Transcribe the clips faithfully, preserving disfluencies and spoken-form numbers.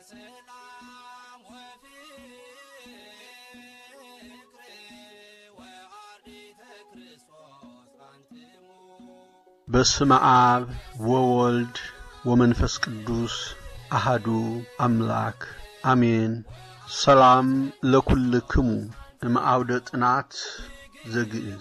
በስመ አብ ወወልድ ወመንፈስ ቅዱስ አሐዱ አምላክ አሜን። ሰላም ለኩልክሙ እምአውደ ጥናት ዘግዕዝ።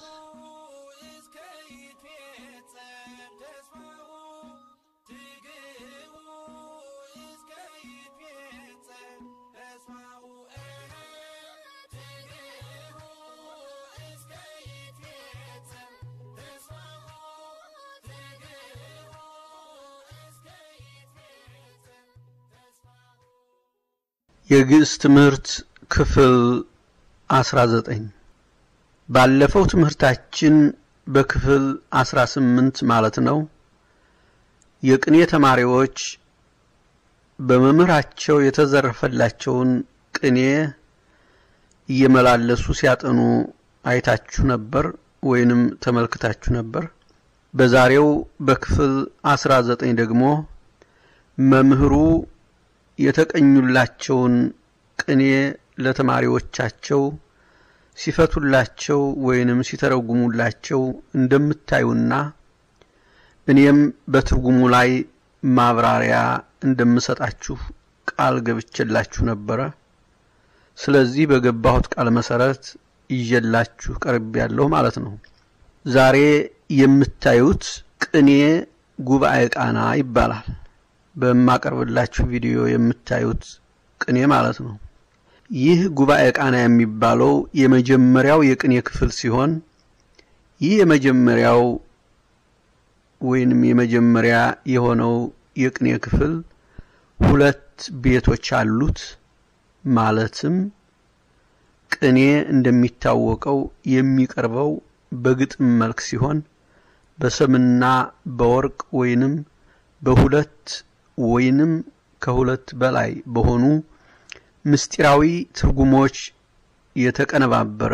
የግዕዝ ትምህርት ክፍል አስራ ዘጠኝ። ባለፈው ትምህርታችን በክፍል አስራ ስምንት ማለት ነው የቅኔ ተማሪዎች በመምህራቸው የተዘረፈላቸውን ቅኔ እየመላለሱ ሲያጠኑ አይታችሁ ነበር ወይንም ተመልክታችሁ ነበር። በዛሬው በክፍል አስራ ዘጠኝ ደግሞ መምህሩ የተቀኙላቸውን ቅኔ ለተማሪዎቻቸው ሲፈቱላቸው ወይንም ሲተረጉሙላቸው እንደምታዩና እኔም በትርጉሙ ላይ ማብራሪያ እንደምሰጣችሁ ቃል ገብቼላችሁ ነበር። ስለዚህ በገባሁት ቃል መሰረት ይዤላችሁ ቀርቤያለሁ ማለት ነው። ዛሬ የምታዩት ቅኔ ጉባኤ ቃና ይባላል። በማቀርብላችሁ ቪዲዮ የምታዩት ቅኔ ማለት ነው። ይህ ጉባኤ ቃና የሚባለው የመጀመሪያው የቅኔ ክፍል ሲሆን ይህ የመጀመሪያው ወይንም የመጀመሪያ የሆነው የቅኔ ክፍል ሁለት ቤቶች አሉት። ማለትም ቅኔ እንደሚታወቀው የሚቀርበው በግጥም መልክ ሲሆን በሰምና በወርቅ ወይንም በሁለት ወይንም ከሁለት በላይ በሆኑ ምስጢራዊ ትርጉሞች የተቀነባበረ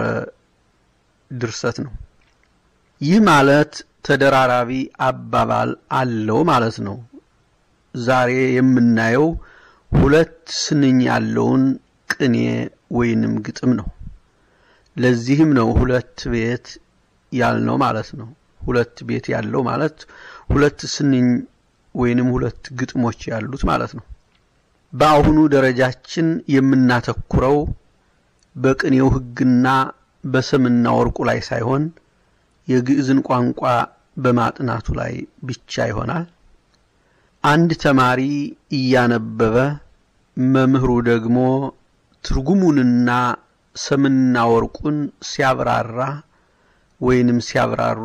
ድርሰት ነው። ይህ ማለት ተደራራቢ አባባል አለው ማለት ነው። ዛሬ የምናየው ሁለት ስንኝ ያለውን ቅኔ ወይንም ግጥም ነው። ለዚህም ነው ሁለት ቤት ያልነው ማለት ነው። ሁለት ቤት ያለው ማለት ሁለት ስንኝ ወይንም ሁለት ግጥሞች ያሉት ማለት ነው። በአሁኑ ደረጃችን የምናተኩረው በቅኔው ህግና በሰምና ወርቁ ላይ ሳይሆን የግዕዝን ቋንቋ በማጥናቱ ላይ ብቻ ይሆናል። አንድ ተማሪ እያነበበ መምህሩ ደግሞ ትርጉሙንና ሰምና ወርቁን ሲያብራራ ወይንም ሲያብራሩ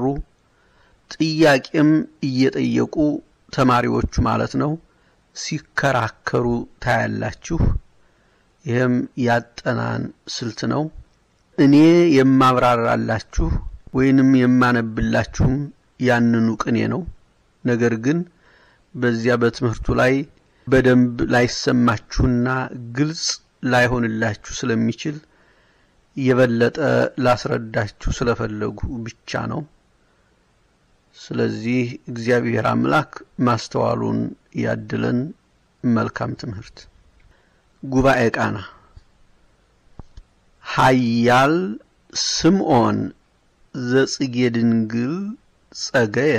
ጥያቄም እየጠየቁ ተማሪዎቹ ማለት ነው ሲከራከሩ ታያላችሁ። ይሄም ያጠናን ስልት ነው። እኔ የማብራራላችሁ ወይንም የማነብላችሁም ያንኑ ቅኔ ነው። ነገር ግን በዚያ በትምህርቱ ላይ በደንብ ላይሰማችሁና ግልጽ ላይሆንላችሁ ስለሚችል የበለጠ ላስረዳችሁ ስለፈለጉ ብቻ ነው። ስለዚህ እግዚአብሔር አምላክ ማስተዋሉን ያድለን። መልካም ትምህርት። ጉባኤ ቃና። ኃያል ስምዖን ዘጽጌ ድንግል ጸገየ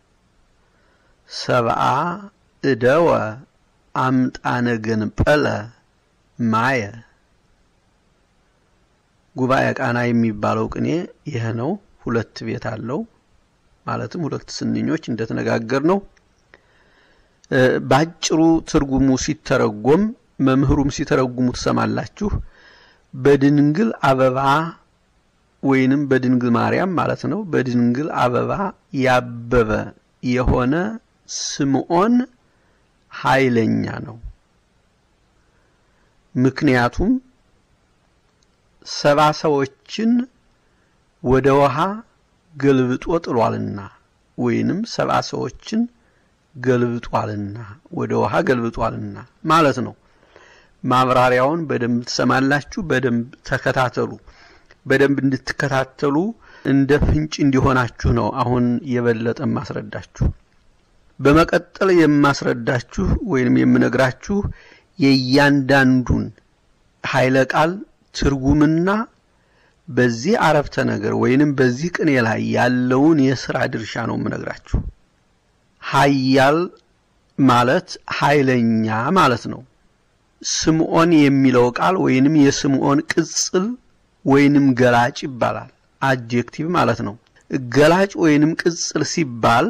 ሰብአ እደወ አምጣነ ገንጰለ ማየ። ጉባኤ ቃና የሚባለው ቅኔ ይሄ ነው። ሁለት ቤት አለው ማለትም ሁለት ስንኞች እንደተነጋገር ነው። ባጭሩ ትርጉሙ ሲተረጎም መምህሩም ሲተረጉሙ ተሰማላችሁ። በድንግል አበባ ወይንም በድንግል ማርያም ማለት ነው በድንግል አበባ ያበበ የሆነ ስምዖን ኃይለኛ ነው። ምክንያቱም ሰባ ሰዎችን ወደ ውሃ ገልብጦ ጥሏልና ወይንም ሰባ ሰዎችን ገልብጧልና ወደ ውሃ ገልብጧልና ማለት ነው። ማብራሪያውን በደንብ ተሰማላችሁ። በደንብ ተከታተሉ። በደንብ እንድትከታተሉ እንደ ፍንጭ እንዲሆናችሁ ነው አሁን የበለጠ ማስረዳችሁ። በመቀጠል የማስረዳችሁ ወይንም የምነግራችሁ የእያንዳንዱን ኃይለ ቃል ትርጉምና በዚህ አረፍተ ነገር ወይንም በዚህ ቅኔ ላይ ያለውን የሥራ ድርሻ ነው የምነግራችሁ። ኃያል ማለት ኃይለኛ ማለት ነው። ስምዖን የሚለው ቃል ወይንም የስምዖን ቅጽል ወይንም ገላጭ ይባላል። አድጀክቲቭ ማለት ነው። ገላጭ ወይንም ቅጽል ሲባል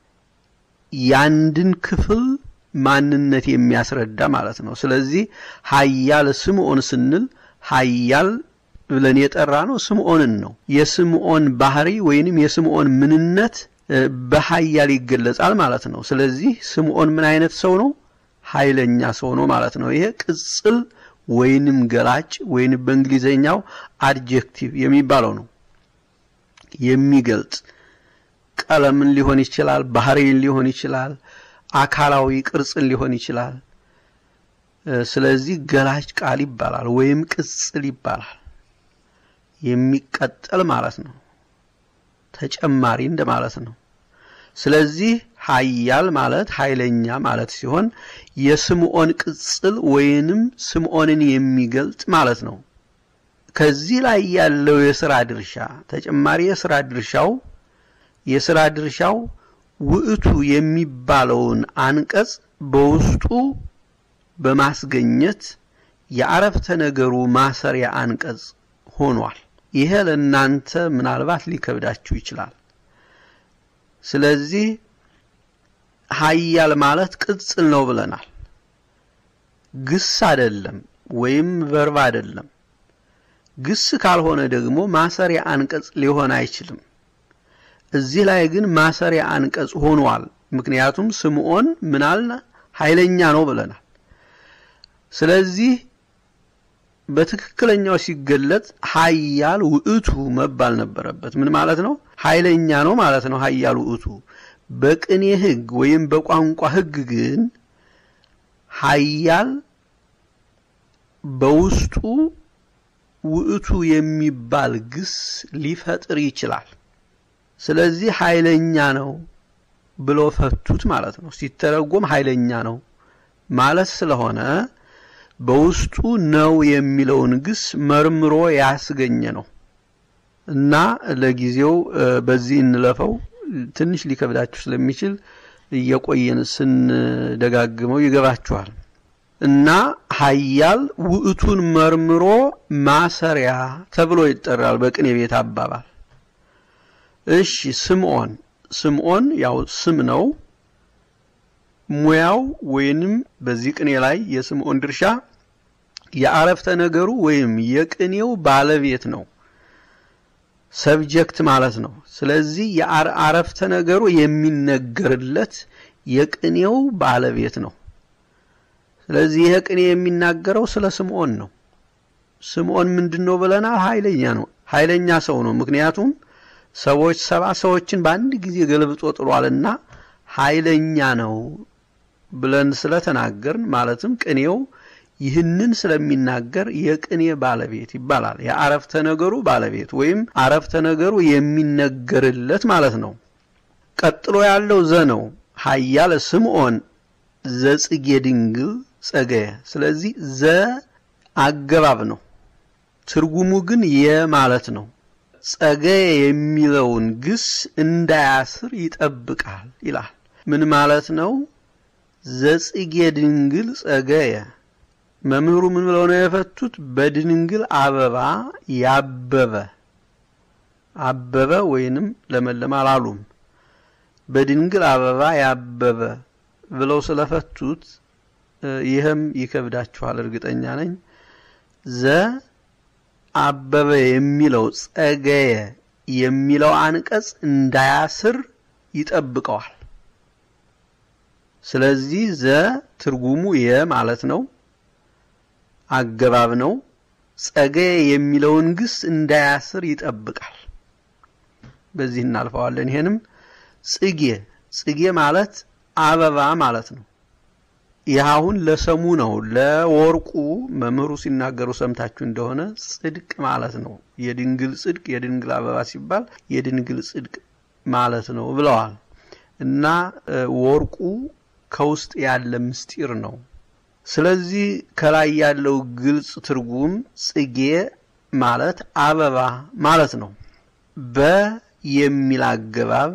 ያንድን ክፍል ማንነት የሚያስረዳ ማለት ነው። ስለዚህ ኃያል ስምዖን ስንል ኃያል ብለን የጠራነው ስምዖንን ነው። የስምዖን ባህሪ ወይንም የስምዖን ምንነት በኃያል ይገለጻል ማለት ነው። ስለዚህ ስምዖን ምን አይነት ሰው ነው? ኃይለኛ ሰው ነው ማለት ነው። ይሄ ቅጽል ወይንም ገላጭ ወይንም በእንግሊዘኛው አድጀክቲቭ የሚባለው ነው። የሚገልጽ ቀለምን ሊሆን ይችላል፣ ባህሪን ሊሆን ይችላል፣ አካላዊ ቅርጽን ሊሆን ይችላል። ስለዚህ ገላጭ ቃል ይባላል ወይም ቅጽል ይባላል። የሚቀጠል ማለት ነው። ተጨማሪ እንደማለት ነው። ስለዚህ ኃያል ማለት ኃይለኛ ማለት ሲሆን የስምዖን ቅጽል ወይንም ስምዖንን የሚገልጽ ማለት ነው። ከዚህ ላይ ያለው የሥራ ድርሻ ተጨማሪ የሥራ ድርሻው የሥራ ድርሻው ውእቱ የሚባለውን አንቀጽ በውስጡ በማስገኘት የአረፍተ ነገሩ ማሰሪያ አንቀጽ ሆኗል። ይሄ ለእናንተ ምናልባት ሊከብዳችሁ ይችላል። ስለዚህ ኃያል ማለት ቅጽል ነው ብለናል። ግስ አይደለም ወይም ቨርብ አይደለም። ግስ ካልሆነ ደግሞ ማሰሪያ አንቀጽ ሊሆን አይችልም። እዚህ ላይ ግን ማሰሪያ አንቀጽ ሆኗል። ምክንያቱም ስምዖን ምናልና ኃይለኛ ነው ብለናል። ስለዚህ በትክክለኛው ሲገለጽ ኃያል ውእቱ መባል ነበረበት። ምን ማለት ነው? ኃይለኛ ነው ማለት ነው ኃያል ውእቱ። በቅኔ ሕግ ወይም በቋንቋ ሕግ ግን ኃያል በውስጡ ውእቱ የሚባል ግስ ሊፈጥር ይችላል። ስለዚህ ኃይለኛ ነው ብሎ ፈቱት ማለት ነው። ሲተረጎም ኃይለኛ ነው ማለት ስለሆነ በውስጡ ነው የሚለውን ግስ መርምሮ ያስገኘ ነው እና ለጊዜው በዚህ እንለፈው። ትንሽ ሊከብዳችሁ ስለሚችል እየቆየን ስንደጋግመው ይገባችኋል። እና ኃያል ውእቱን መርምሮ ማሰሪያ ተብሎ ይጠራል በቅኔ ቤት አባባል። እሺ ስምዖን ስምዖን ያው ስም ነው። ሙያው ወይንም በዚህ ቅኔ ላይ የስምዖን ድርሻ የአረፍተ ነገሩ ወይም የቅኔው ባለቤት ነው። ሰብጀክት ማለት ነው። ስለዚህ የአረፍተ ነገሩ የሚነገርለት የቅኔው ባለቤት ነው። ስለዚህ ይሄ ቅኔ የሚናገረው ስለ ስምዖን ነው። ስምዖን ምንድነው ብለናል? ኃይለኛ ነው። ኃይለኛ ሰው ነው። ምክንያቱም ሰዎች ሰባ ሰዎችን በአንድ ጊዜ ገልብጦ ጥሏልና ኃይለኛ ነው ብለን ስለተናገርን ማለትም ቅኔው ይህንን ስለሚናገር የቅኔ ባለቤት ይባላል። የአረፍተ ነገሩ ባለቤት ወይም አረፍተ ነገሩ የሚነገርለት ማለት ነው። ቀጥሎ ያለው ዘ ነው። ኃያል ስምዖን ዘጽጌ ድንግል ጸገየ። ስለዚህ ዘ አገባብ ነው። ትርጉሙ ግን የማለት ነው። ጸገየ የሚለውን ግስ እንዳያስር ይጠብቃል ይላል። ምን ማለት ነው? ዘጽጌ ድንግል ጸገየ። መምህሩ ምን ብለው ነው የፈቱት? በድንግል አበባ ያበበ አበበ ወይንም ለመለማ አላሉም። በድንግል አበባ ያበበ ብለው ስለፈቱት ይሄም ይከብዳችኋል እርግጠኛ ነኝ። ዘ አበበ የሚለው ጸገየ የሚለው አንቀጽ እንዳያስር ይጠብቀዋል። ስለዚህ ዘ ትርጉሙ የማለት ነው፣ አገባብ ነው። ጸገየ የሚለውን ግስ እንዳያስር ይጠብቃል። በዚህ እናልፈዋለን። ይሄንም ጽጌ ጽጌ ማለት አበባ ማለት ነው። ይሃውን ለሰሙ ነው። ለወርቁ መምህሩ ሲናገሩ ሰምታችሁ እንደሆነ ጽድቅ ማለት ነው። የድንግል ጽድቅ የድንግል አበባ ሲባል የድንግል ጽድቅ ማለት ነው ብለዋል። እና ወርቁ ከውስጥ ያለ ምስጢር ነው። ስለዚህ ከላይ ያለው ግልጽ ትርጉም ጽጌ ማለት አበባ ማለት ነው። በ የሚል አገባብ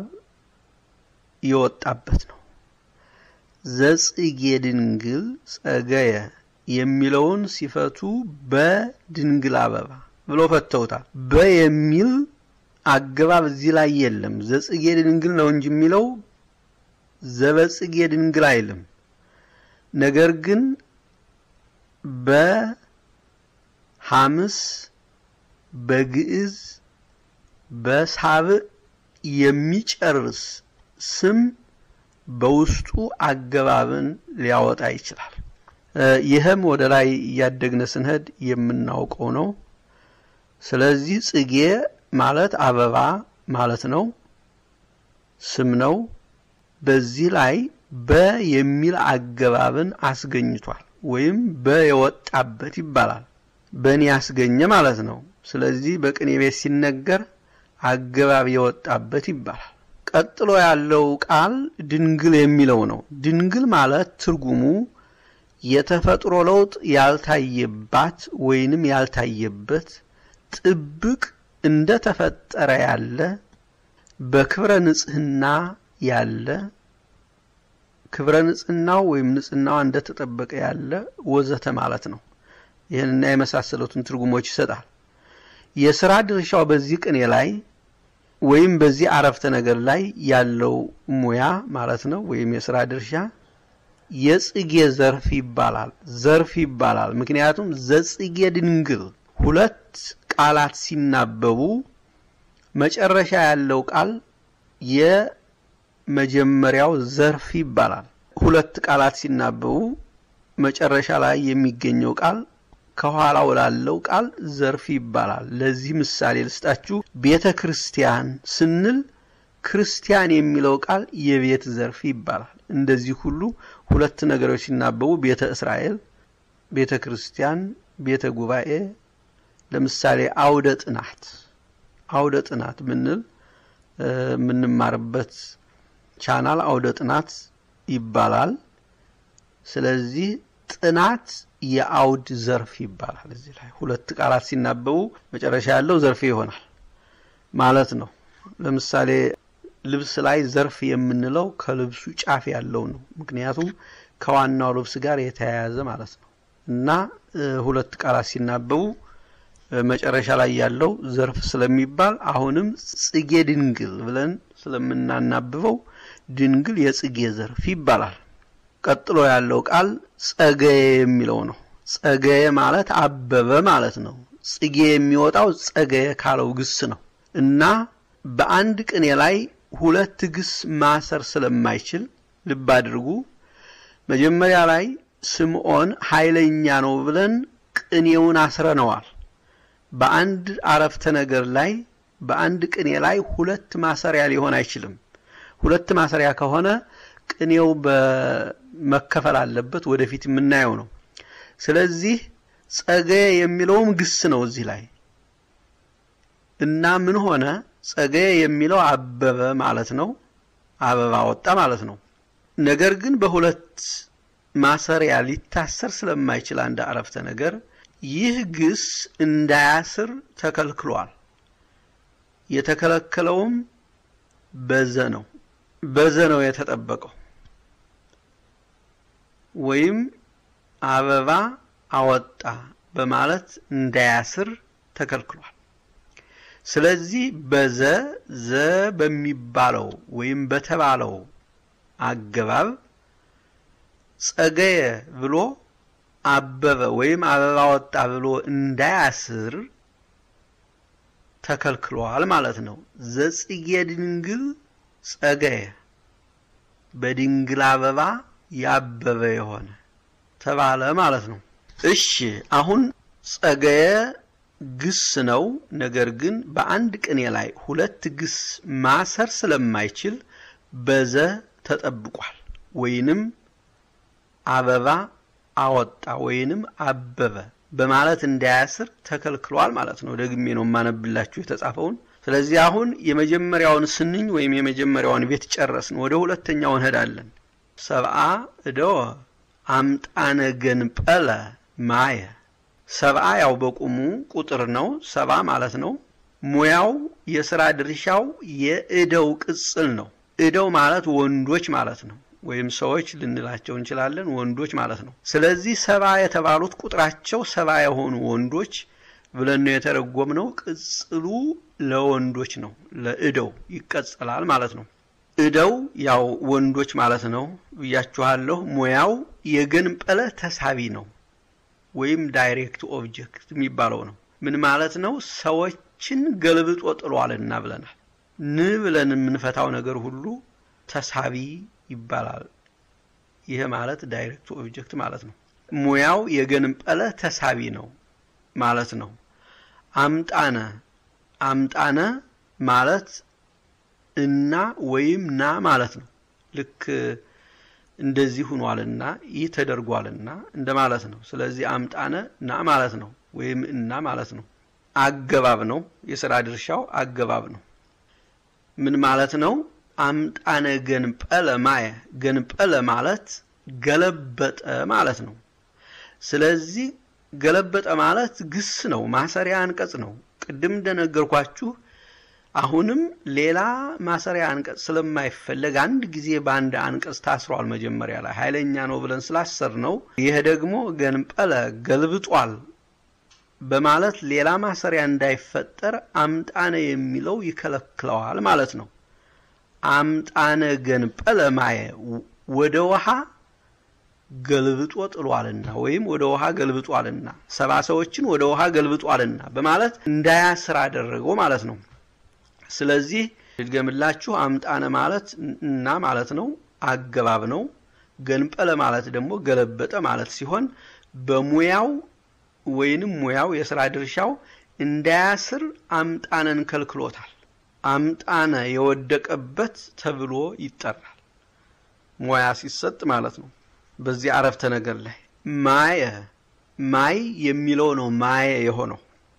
የወጣበት ነው። ዘጽጌ ድንግል ጸገየ የሚለውን ሲፈቱ በድንግል አበባ ብሎ ፈተውታል። በየሚል አገባብ እዚህ ላይ የለም። ዘጽጌ ድንግል ነው እንጂ የሚለው ዘበጽጌ ድንግል አይልም። ነገር ግን በሐምስ በግዕዝ በሳብዕ የሚጨርስ ስም በውስጡ አገባብን ሊያወጣ ይችላል። ይህም ወደ ላይ ያደግነ ስንሄድ የምናውቀው ነው። ስለዚህ ጽጌ ማለት አበባ ማለት ነው፣ ስም ነው። በዚህ ላይ በ የሚል አገባብን አስገኝቷል ወይም በየወጣበት ይባላል። በእኔ ያስገኘ ማለት ነው። ስለዚህ በቅኔ ቤት ሲነገር አገባብ የወጣበት ይባላል። ቀጥሎ ያለው ቃል ድንግል የሚለው ነው። ድንግል ማለት ትርጉሙ የተፈጥሮ ለውጥ ያልታየባት ወይንም ያልታየበት ጥብቅ እንደ ተፈጠረ ያለ በክብረ ንጽህና ያለ ክብረ ንጽህናው ወይም ንጽህናው እንደ ተጠበቀ ያለ ወዘተ ማለት ነው። ይሄንና የመሳሰሉትን ትርጉሞች ይሰጣል። የሥራ ድርሻው በዚህ ቅኔ ላይ ወይም በዚህ አረፍተ ነገር ላይ ያለው ሙያ ማለት ነው ወይም የሥራ ድርሻ የጽጌ ዘርፍ ይባላል። ዘርፍ ይባላል ምክንያቱም ዘጽጌ ድንግል ሁለት ቃላት ሲናበቡ መጨረሻ ያለው ቃል የመጀመሪያው ዘርፍ ይባላል። ሁለት ቃላት ሲናበቡ መጨረሻ ላይ የሚገኘው ቃል ከኋላው ላለው ቃል ዘርፍ ይባላል። ለዚህ ምሳሌ ልስጣችሁ። ቤተ ክርስቲያን ስንል ክርስቲያን የሚለው ቃል የቤት ዘርፍ ይባላል። እንደዚህ ሁሉ ሁለት ነገሮች ሲናበቡ ቤተ እስራኤል፣ ቤተ ክርስቲያን፣ ቤተ ጉባኤ። ለምሳሌ አውደ ጥናት አውደ ጥናት ምንል ምንማርበት ቻናል አውደ ጥናት ይባላል። ስለዚህ ጥናት የአውድ ዘርፍ ይባላል። እዚህ ላይ ሁለት ቃላት ሲናበቡ መጨረሻ ያለው ዘርፍ ይሆናል ማለት ነው። ለምሳሌ ልብስ ላይ ዘርፍ የምንለው ከልብሱ ጫፍ ያለው ነው፣ ምክንያቱም ከዋናው ልብስ ጋር የተያያዘ ማለት ነው። እና ሁለት ቃላት ሲናበቡ መጨረሻ ላይ ያለው ዘርፍ ስለሚባል አሁንም ጽጌ ድንግል ብለን ስለምናናብበው ድንግል የጽጌ ዘርፍ ይባላል። ቀጥሎ ያለው ቃል ጸገየ የሚለው ነው። ጸገየ ማለት አበበ ማለት ነው። ጽጌ የሚወጣው ጸገየ ካለው ግስ ነው እና በአንድ ቅኔ ላይ ሁለት ግስ ማሰር ስለማይችል ልብ አድርጉ። መጀመሪያ ላይ ስምዖን ኃይለኛ ነው ብለን ቅኔውን አስረነዋል። በአንድ አረፍተ ነገር ላይ በአንድ ቅኔ ላይ ሁለት ማሰሪያ ሊሆን አይችልም። ሁለት ማሰሪያ ከሆነ ቅኔው በመከፈል አለበት፣ ወደፊት የምናየው ነው። ስለዚህ ጸገየ የሚለውም ግስ ነው እዚህ ላይ እና ምን ሆነ? ጸገየ የሚለው አበበ ማለት ነው፣ አበባ ወጣ ማለት ነው። ነገር ግን በሁለት ማሰሪያ ሊታሰር ስለማይችል አንድ አረፍተ ነገር ይህ ግስ እንዳያስር ተከልክሏል። የተከለከለውም በዘ ነው በዘ ነው የተጠበቀው። ወይም አበባ አወጣ በማለት እንዳያስር ተከልክሏል። ስለዚህ በዘ ዘ በሚባለው ወይም በተባለው አገባብ ጸገየ ብሎ አበበ ወይም አበባ ወጣ ብሎ እንዳያስር ተከልክሏል ማለት ነው። ዘጽጌ ድንግል ጸገየ በድንግል አበባ ያበበ የሆነ ተባለ ማለት ነው። እሺ አሁን ጸገየ ግስ ነው። ነገር ግን በአንድ ቅኔ ላይ ሁለት ግስ ማሰር ስለማይችል በዘ ተጠብቋል። ወይንም አበባ አወጣ ወይንም አበበ በማለት እንዳያስር ተከልክሏል ማለት ነው። ደግሜ ነው ማነብላችሁ የተጻፈውን። ስለዚህ አሁን የመጀመሪያውን ስንኝ ወይም የመጀመሪያውን ቤት ጨረስን። ወደ ሁለተኛው እንሄዳለን። ሰብአ እደወ አምጣነ ገንጰለ ማየ ሰብአ ያው በቁሙ ቁጥር ነው ሰባ ማለት ነው ሙያው የሥራ ድርሻው የእደው ቅጽል ነው እደው ማለት ወንዶች ማለት ነው ወይም ሰዎች ልንላቸው እንችላለን ወንዶች ማለት ነው ስለዚህ ሰባ የተባሉት ቁጥራቸው ሰባ የሆኑ ወንዶች ብለን ነው የተረጎምነው ቅጽሉ ለወንዶች ነው ለእደው ይቀጽላል ማለት ነው እደው ያው ወንዶች ማለት ነው ብያችኋለሁ ሙያው የገንጰለ ተሳቢ ነው ወይም ዳይሬክት ኦብጀክት የሚባለው ነው ምን ማለት ነው ሰዎችን ገልብጦ ጥሏልና ብለናል ን ብለን የምንፈታው ነገር ሁሉ ተሳቢ ይባላል ይሄ ማለት ዳይሬክት ኦብጀክት ማለት ነው ሙያው የገንጰለ ተሳቢ ነው ማለት ነው አምጣነ አምጣነ ማለት እና ወይም ና ማለት ነው ልክ እንደዚህ ሆኗልና ይህ ተደርጓልና እንደማለት ነው ስለዚህ አምጣነ ና ማለት ነው ወይም እና ማለት ነው አገባብ ነው የሥራ ድርሻው አገባብ ነው ምን ማለት ነው አምጣነ ገንጰለ ማየ ገንጰለ ማለት ገለበጠ ማለት ነው ስለዚህ ገለበጠ ማለት ግስ ነው ማሰሪያ አንቀጽ ነው ቅድም እንደነገርኳችሁ አሁንም ሌላ ማሰሪያ አንቀጽ ስለማይፈልግ አንድ ጊዜ ባንድ አንቀጽ ታስሯል መጀመሪያ ላይ ኃይለኛ ነው ብለን ስላሰር ነው ይሄ ደግሞ ገንጰለ ገልብጧል በማለት ሌላ ማሰሪያ እንዳይፈጠር አምጣነ የሚለው ይከለክለዋል ማለት ነው አምጣነ ገንጰለ ማየ ወደ ውሃ ገልብጦ ጥሏልና ወይም ወደ ውሃ ገልብጧልና ሰባ ሰዎችን ወደ ውሃ ገልብጧልና በማለት እንዳያስራ አደረገው ማለት ነው ስለዚህ ልገምላችሁ አምጣነ ማለት እና ማለት ነው አገባብ ነው ገንጰለ ማለት ደግሞ ገለበጠ ማለት ሲሆን በሙያው ወይንም ሙያው የሥራ ድርሻው እንዳያስር አምጣነን ከልክሎታል አምጣነ የወደቀበት ተብሎ ይጠራል ሙያ ሲሰጥ ማለት ነው በዚህ አረፍተ ነገር ላይ ማየ ማይ የሚለው ነው ማየ የሆነው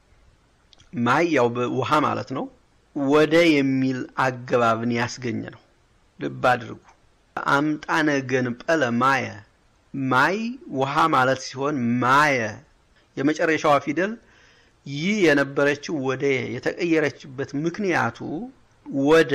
ማይ ያው በውሃ ማለት ነው ወደ የሚል አገባብን ያስገኘ ነው ልብ አድርጉ አምጣነ ገንጰለ ማየ ማይ ውሃ ማለት ሲሆን ማየ የመጨረሻው ፊደል ይህ የነበረችው ወደ የተቀየረችበት ምክንያቱ ወደ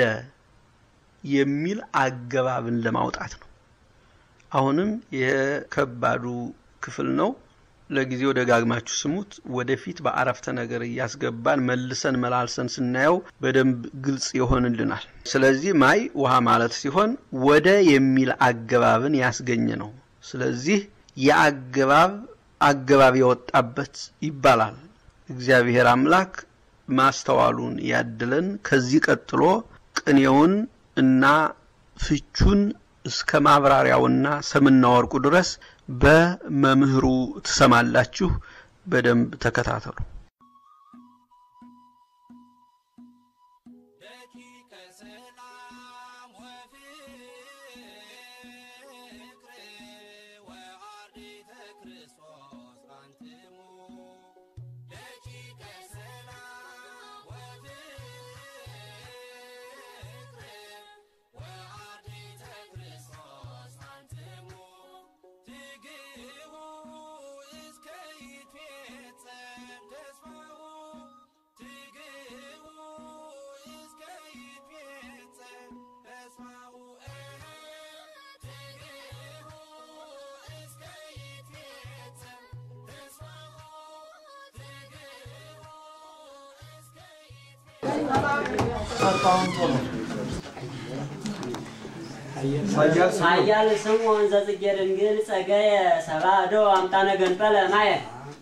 የሚል አገባብን ለማውጣት ነው አሁንም የከባዱ ክፍል ነው ለጊዜው ደጋግማችሁ ስሙት ወደፊት በአረፍተ ነገር ያስገባን መልሰን መላልሰን ስናየው በደንብ ግልጽ ይሆንልናል ስለዚህ ማይ ውሃ ማለት ሲሆን ወደ የሚል አገባብን ያስገኘ ነው ስለዚህ የአገባብ አገባብ የወጣበት ይባላል እግዚአብሔር አምላክ ማስተዋሉን ያድለን ከዚህ ቀጥሎ ቅኔውን እና ፍቹን እስከ ማብራሪያውና ሰምና ወርቁ ድረስ በመምህሩ ተሰማላችሁ በደንብ ተከታተሉ ሀያል ስምዖን ዘጽጌ ድንግል ጸጋየ ሰባዶ አምጣነ ገንጰለ ማየ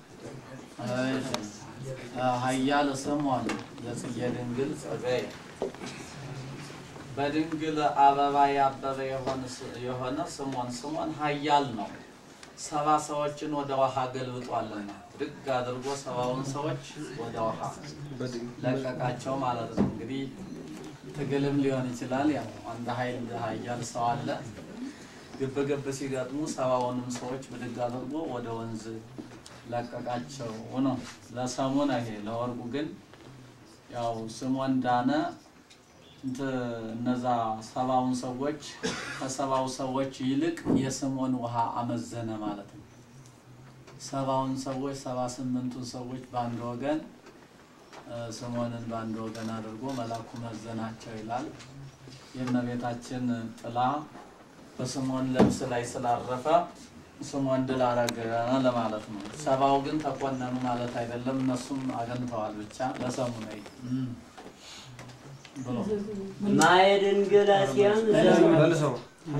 ሀያል ስምዖን ዘጽጌ ድንግል ጸጋየ በድንግል አበባ ያበበ የሆነ ስምዖን ስምዖን ሀያል ነው ሰባ ሰዎችን ወደ ውሃ ገልብጧልና ድግ አድርጎ ሰባውን ሰዎች ወደ ውሃ ለቀቃቸው ማለት ነው እንግዲህ ትግልም ሊሆን ይችላል ያው አንድ ኃይል ሀያል ሰው አለ ግብ ግብ ሲጋጥሙ ሰባውንም ሰዎች በድግ አድርጎ ወደ ወንዝ ለቀቃቸው ነው ለሰሙን ይሄ ለወርቁ ግን ያው ስምዖን ዳነ እንት እነዛ ሰባውን ሰዎች ከሰባው ሰዎች ይልቅ የስምዖን ውሃ አመዘነ ማለት ነው። ሰባውን ሰዎች ሰባ ስምንቱን ሰዎች በአንድ ወገን ስምዖንን በአንድ ወገን አድርጎ መላኩ መዘናቸው ይላል። የእመቤታችን ጥላ በስምዖን ልብስ ላይ ስላረፈ ስምዖን ድል አደረገ ለማለት ነው። ሰባው ግን ተቆነኑ ማለት አይደለም። እነሱም አገንተዋል ብቻ ለሰሙ ነው ብሎ ማየድን ገላሲያን መልሰው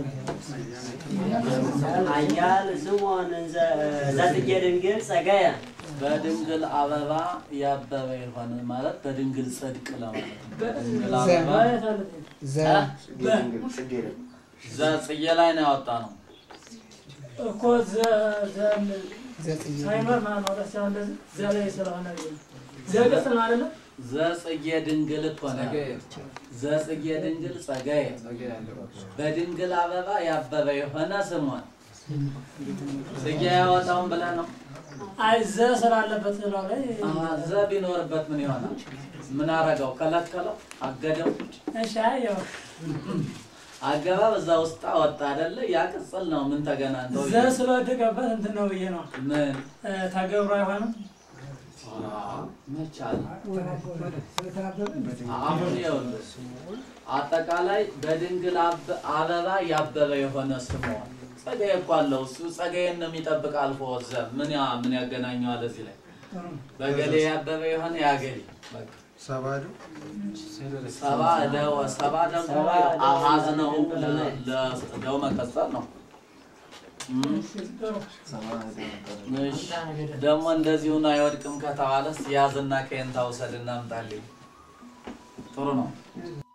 ኃያል ስምዖን ዘጽጌ ድንግል ጸጋየ በድንግል አበባ ያበበ የሆነ ማለት በድንግል ጽድቅ ለማለት ነው። በድንግል አበባ ዘ ዘጽጌ ላይ ነው ያወጣነው እኮ ዘ ዘ ሳይመር ማን ነው ታዲያ እንደዚህ ዘላይ ስለሆነ ዘገጽ ማለት ነው። ዘጽጌ ድንግል እኮ ነው። ዘጽጌ ድንግል ጸጋየ በድንግል አበባ ያበበ የሆነ ስምዖን ጽጌ ያወጣውን ብለህ ነው። አይ ዘ ስላለበት ነው ላይ አሃ ዘ ቢኖርበት ምን ይሆናል? ምን አረጋው? ከለከለው? አገደው? እሺ አየው አገባብ እዛ ውስጥ አወጣ አይደለ? ያ ቅጽል ነው። ምን ተገናንተው ዘ ስለወደቀበት እንትን ነው ብዬ ነው። ምን ተገብሮ አይሆንም? መቻል አሁን ይኸውልህ አጠቃላይ በድንግል አበባ ያበበ የሆነ ስምዖን ጸጋዬ እኮ አለው። እሱ ጸጋዬን ነው የሚጠብቅ አልፎ ወዘ ምን ያ ምን ያገናኘዋል እዚህ ላይ? በገሌ ያበበ የሆነ ያገሌ በቃ ሰባዱ ሰባ ደው ሰባ ደግሞ አሃዝ ነው ለደው መቀጠል ነው። እሺ ደግሞ እንደዚሁ ነው አይወድቅም ከተባለስ ያዝና ከእንታው ሰድና አምጣልኝ ጥሩ ነው።